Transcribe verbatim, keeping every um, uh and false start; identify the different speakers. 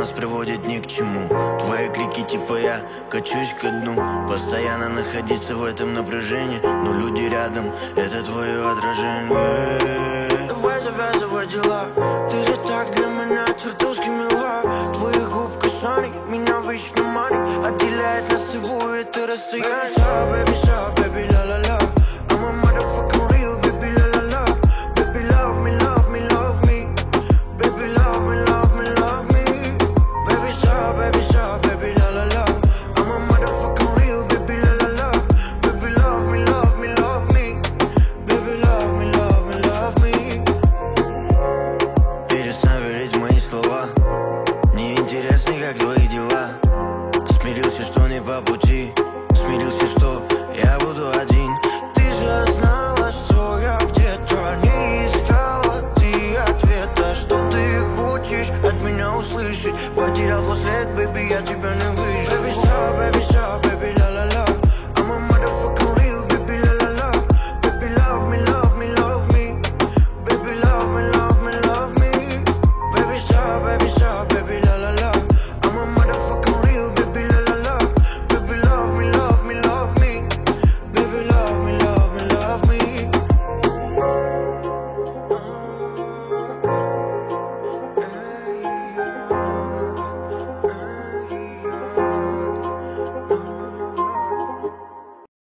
Speaker 1: нас приводит ни к чему. Твои крики типа я качусь ко дну. Постоянно находиться в этом напряжении, но люди рядом, это твое отражение. Давай завязывай дела, ты же так для меня чертовски мила. Твоих губ касаний меня вечно манит, отделяет нас всего это расстояние. Baby, stop, baby, la la la. I'm a motherfucking real, baby, la la la. Baby, love me, love me, love me. Baby, love me, love me, love me. Baby, stop, baby, stop, baby, la la la. I'm a motherfucking real, baby, la la la. Baby, love me, love me, love me. Baby, love me, love me, love me. Перестань верить в мои слова. Мне интересно, как твои дела. Смирился, что не по пути. Смирился, что я буду один. Ты же знала, что я где-то не искала ты ответа. Что ты хочешь от меня услышать? Потерял твой след, baby, я тебя не выжил. Baby, stop, baby, stop, baby, la la la.